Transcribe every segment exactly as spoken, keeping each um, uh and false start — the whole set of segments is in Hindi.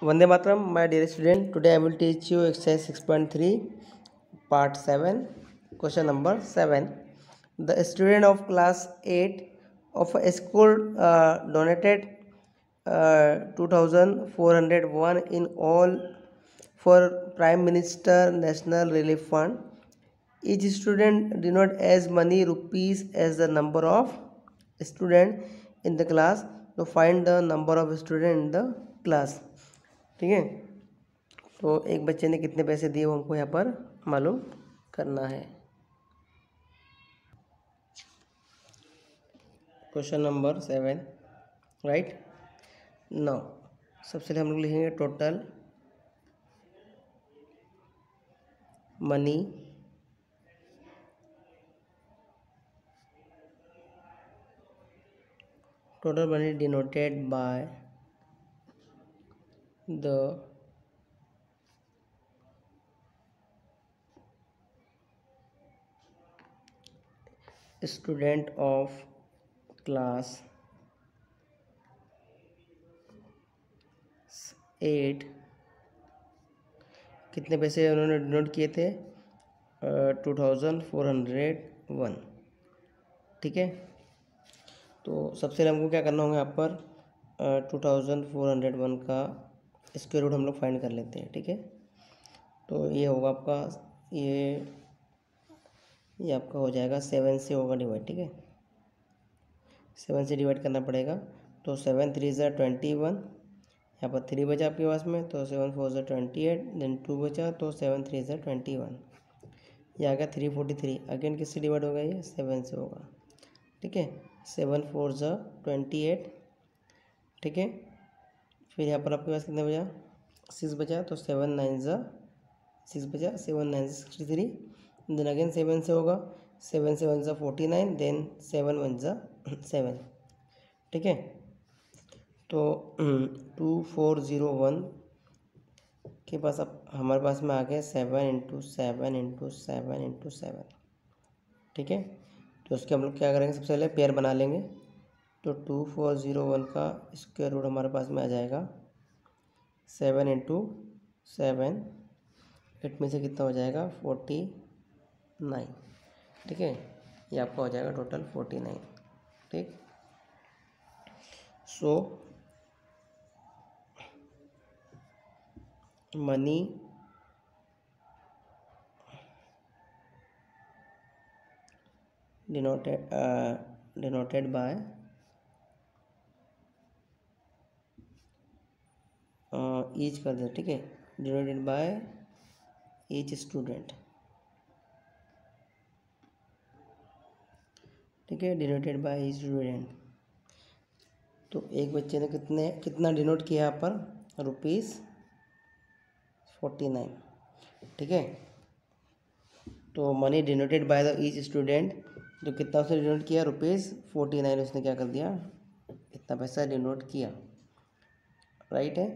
Vande Mataram, my dear student. Today I will teach you exercise six point three, part seven, question number seven. The student of class eight of a school uh, donated uh, two thousand four hundred one in all for Prime Minister National Relief Fund. Each student denote as many rupees as the number of student in the class. To find the number of student in the class. ठीक है, तो एक बच्चे ने कितने पैसे दिए वो हमको यहाँ पर मालूम करना है। Question number seven, right. नौ सबसे पहले हम लोग लिखेंगे total money total money denoted by the student of class eight. कितने पैसे उन्होंने डिनोट किए थे? Two thousand four hundred one. ठीक है, तो सबसे पहले हमको क्या करना होगा, यहाँ पर two thousand four hundred one का स्क्वायर रूट हम लोग फाइंड कर लेते हैं। ठीक है, तो ये होगा आपका ये ये आपका हो जाएगा सेवन से होगा डिवाइड। ठीक है, सेवन से डिवाइड करना पड़ेगा। तो सेवन थ्री ज़ा ट्वेंटी वन, यहाँ पर थ्री बचा आपके पास में, तो सेवन फोर ज़ा ट्वेंटी एट, देन टू बचा, तो सेवन थ्री ज़ा ट्वेंटी वन, ये आ गया थ्री फोर्टी थ्री। अगेन किससे डिवाइड होगा? ये सेवन से होगा। ठीक है, सेवन फोर ज़ा ट्वेंटी एट। ठीक है, फिर यहाँ पर आपके पास कितना बचा? सिक्स बचा, तो सेवन नाइन ज़ा सिक्स बचा, सेवन नाइन ज़ा sixty three, then again seven से होगा, सेवन सेवन ज़ा forty nine, then seven one ज़ा सेवन। ठीक है, तो टू फोर ज़ीरो वन के पास अब हमारे पास में आ गए seven into seven into seven into seven. ठीक है, तो उसके हम लोग क्या करेंगे, सबसे पहले पेयर बना लेंगे। तो टू फोर ज़ीरो वन का स्क्वायर रूट हमारे पास में आ जाएगा सेवन इंटू सेवन, एट में से कितना हो जाएगा? Forty nine. ठीक है, ये आपका हो जाएगा टोटल फोर्टी नाइन। ठीक, so money denoted denoted by each कर दे। ठीक है, डिनोटेड बाय ईच स्टूडेंट। ठीक है, डिनोटेड बाय ईच स्टूडेंट। तो एक बच्चे ने कितने कितना डिनोट किया यहाँ पर? Rupees forty nine. ठीक है, तो money denoted by the each student, जो कितना उसने डिनोट किया? Rupees forty nine. उसने क्या कर दिया? इतना पैसा डिनोट किया। राइट है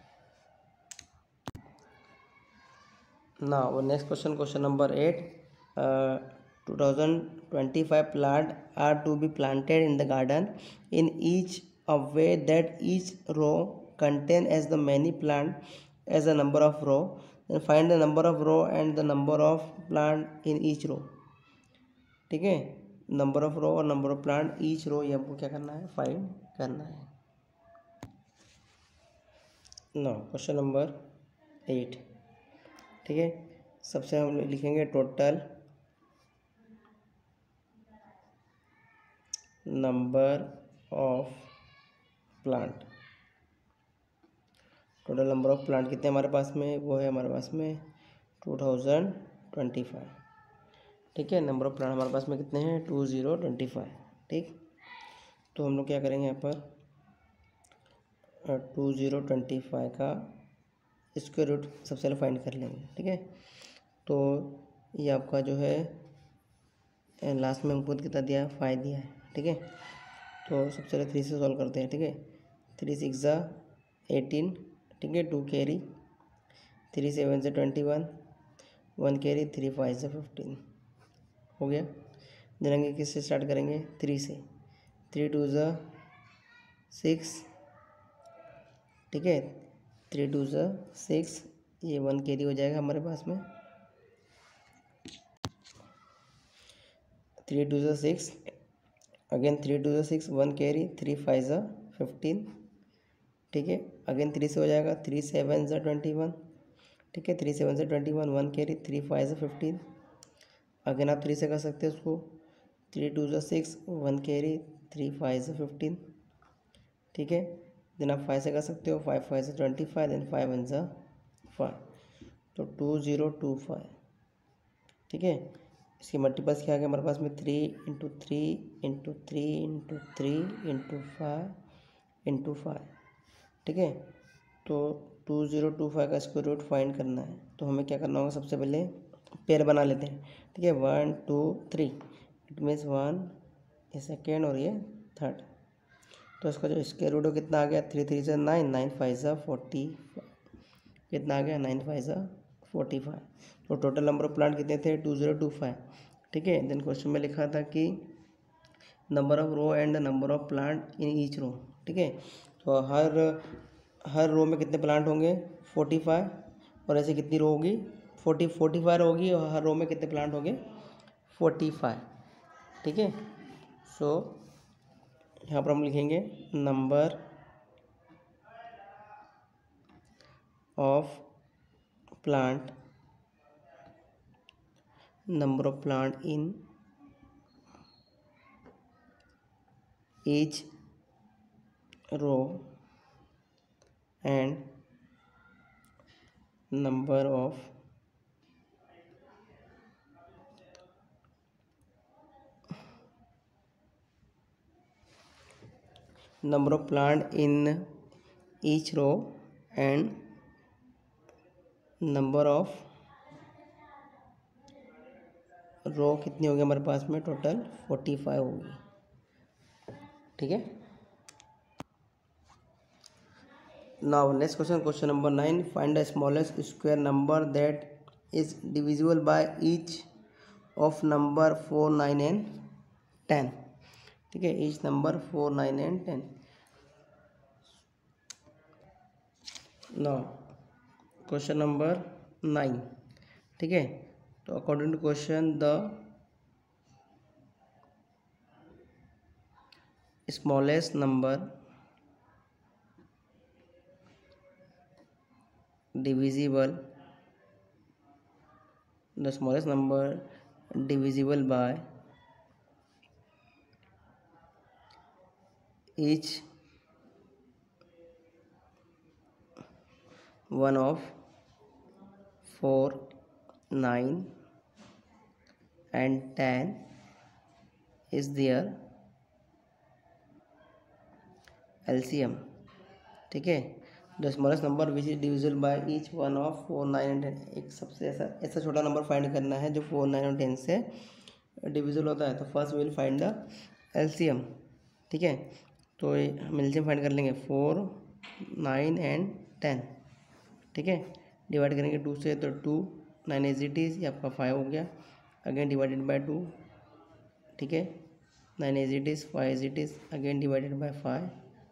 ना। वो next question, question number eight. Two thousand twenty five plant are to be planted in the garden in each a way that each row contain as the many plant as the number of row, then find the number of row and the number of plant in each row. ठीक है, नंबर ऑफ रो और number of plant each row, ये हमको क्या करना है? फाइंड करना है। No question number eight. ठीक है, सबसे हम लिखेंगे total number of plant. Total number of plant कितने हमारे पास में? वो है हमारे पास में टू थाउजेंड ट्वेंटी फाइव। ठीक है, नंबर ऑफ प्लांट हमारे पास में कितने हैं? Two zero twenty five. ठीक, तो हम लोग क्या करेंगे यहाँ पर? टू ज़ीरो ट्वेंटी फाइव का स्क्वायर रूट सबसे पहले फाइंड कर लेंगे। ठीक है, तो ये आपका जो है लास्ट में हमको कितना दिया? फाइव दिया है। ठीक है, तो सबसे पहले थ्री से सॉल्व करते हैं। ठीक है, थ्री सिक्स ज़ा एटीन। ठीक है, टू कैरी, थ्री सेवन से twenty one, one carry, three five से फिफ्टीन। हो गया। देंगे किससे स्टार्ट करेंगे? थ्री से। थ्री टू ज़ा सिक्स। ठीक है, थ्री टू ज़ा सिक्स, ये वन कैरी हो जाएगा हमारे पास में, थ्री टू ज़ा सिक्स, अगेन थ्री टू ज़ा six, one carry, three five ज़ा फिफ्टीन, ठीक है। अगेन थ्री से हो जाएगा, थ्री सेवन ज़ा ट्वेंटी वन, ठीक है, थ्री सेवन ज़ा twenty one, one carry, three five ज़ा फिफ्टीन, अगेन आप थ्री से कर सकते हैं उसको, थ्री टू ज़ा six, one carry, three five ज़ा फिफ्टीन, ठीक है। देन आप फाइव से कर सकते हो, फाइव फाइव ज़ा twenty five, then five one ज़ा फाइव, तो टू ज़ीरो टू फाइव, ठीक है। इसके मल्टीपल्स क्या आ गया हमारे पास में, three into three into three into three into five into five, ठीक है। तो टू ज़ीरो टू फाइव का स्क्वायर रूट फाइंड करना है, तो हमें क्या करना होगा, सबसे पहले पेयर बना लेते हैं, ठीक है। One two three, it means one, ये सेकेंड और ये थर्ड, तो इसका जो स्क्वायर रूट है कितना आ गया, थ्री थ्री से नाइन, नाइन फाइव ज़ा फोर्टी, कितना आ गया, नाइन फाइव ज़ा फोर्टी फाइव। तो टोटल नंबर ऑफ प्लांट कितने थे, टू ज़ीरो टू फाइव, ठीक है। देन क्वेश्चन में लिखा था कि number of row and number of plant in each row, ठीक है। तो हर हर रो में कितने प्लांट होंगे, फोर्टी फाइव, और ऐसे कितनी रो होगी, फोर्टी फोर्टी फाइव होगी, और हर रो में कितने प्लांट होंगे, फोर्टी फाइव, ठीक है। सो यहाँ पर हम लिखेंगे number of plant, number of plant in each row and number of number of plant in each row and number of row कितनी होगी हमारे पास में, टोटल फोर्टी फाइव होगी, ठीक है। Now next question, question number nine, find the smallest square number that is divisible by each of number four nine and ten, ठीक है। Each number four nine and ten. Now question number nine, ठीक है। तो according to question, the smallest number divisible the smallest number divisible by each one of four, nine and ten is their L C M, ठीक है। The smallest number which is divisible by each one of four nine and ten, एक सबसे ऐसा ऐसा छोटा नंबर फाइंड करना है जो फोर नाइन और टेन से डिविजिबल होता है। तो first will find the L C M, ठीक है। तो हम एल सी एम फाइंड कर लेंगे, फोर नाइन एंड टेन, ठीक है। डिवाइड करेंगे टू से, तो two, nine as it is, ये आपका फाइव हो गया, अगेन डिवाइडेड बाय टू, ठीक है। Nine as it is, five as it is, again divided by five,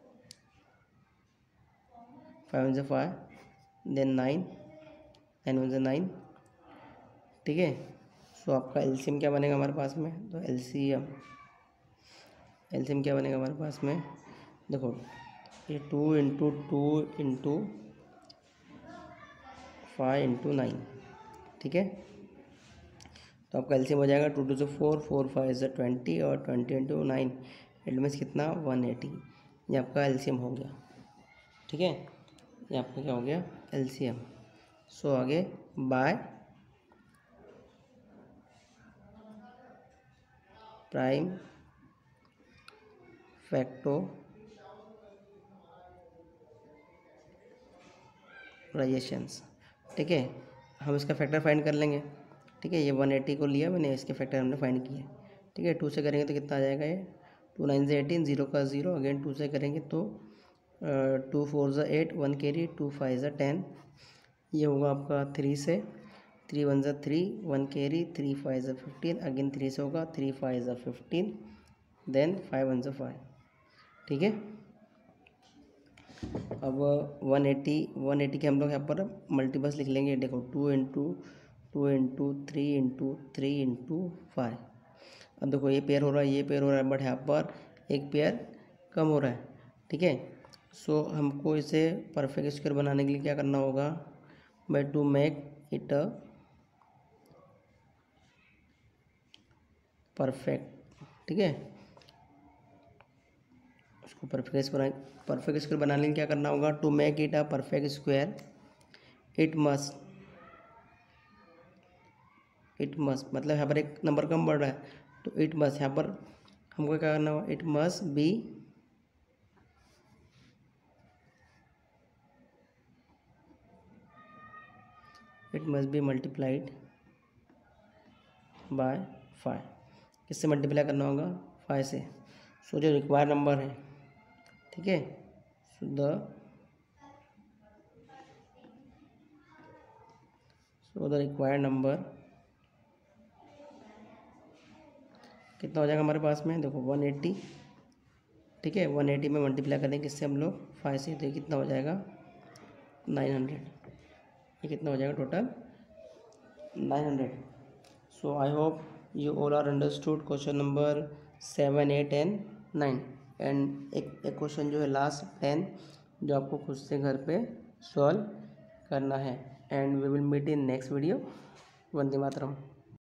five one ज़ा five, then nine, nine one ज़ा नाइन, ठीक है। सो आपका एलसीएम क्या बनेगा हमारे पास में, तो एलसीएम एलसीएम क्या बनेगा हमारे पास में, देखो ये two into two into five into nine, ठीक है। तो आपका एलसीएम हो जाएगा टू टू से फोर, फोर फाइव से ट्वेंटी, और twenty into nine, it means कितना, वन एटी, ये आपका एलसीएम हो गया, ठीक है। ये आपका क्या हो गया, एलसीएम। सो आगे बाय प्राइम फैक्टराइजेशंस, ठीक है। हम इसका फैक्टर फाइंड कर लेंगे, ठीक है। ये वन एटी को लिया मैंने, इसके फैक्टर हमने फाइंड किए, ठीक है। टू से करेंगे तो कितना आ जाएगा, ये टू नाइन से एटीन, जीरो का ज़ीरो, अगेन टू से करेंगे तो टू फोर ज़ा eight, one carry, two five ज़ा टेन, ये होगा आपका थ्री से, थ्री वन ज़ा three, one carry, three five ज़ा फिफ्टीन, अगेन थ्री से होगा, थ्री फाइव ज़ा फिफ्टीन, देन फाइव वन ज़ा फाइव, ठीक है। अब वन एटी वन एटी के हम लोग यहाँ पर मल्टीपल्स लिख लेंगे। देखो two into two into three into three into five. अब देखो ये पेयर हो रहा है, ये पेयर हो रहा है, बट यहाँ पर एक पेयर कम हो रहा है। ठीक है, सो हमको इसे परफेक्ट स्क्वायर बनाने के लिए क्या करना होगा, by to make it a perfect. ठीक है, उसको परफेक्ट स्क्वायर परफेक्ट स्क्वायर बनाने के लिए क्या करना होगा, to make it a perfect square it must it must मतलब यहाँ पर एक नंबर कम बढ़ रहा है, तो इट मस्ट यहाँ पर हमको क्या करना होगा, it must be it must be multiplied by five. किससे मल्टीप्लाई करना होगा, फाइव से। सो जो रिक्वायर नंबर है, ठीक है, so the so the required number कितना हो जाएगा हमारे पास में, देखो वन एटी। ठीक है, वन एटी में मल्टीप्लाई करेंगे किससे हम लोग, फाइव से, तो ये कितना हो जाएगा, नाइन हंड्रेड। ये कितना हो जाएगा total, nine hundred. So I hope you all are understood question number seven eight and nine. And एक एक क्वेश्चन जो है लास्ट टेन, जो आपको खुद से घर पे सॉल्व करना है। And we will meet in next video. वंदे मातरम।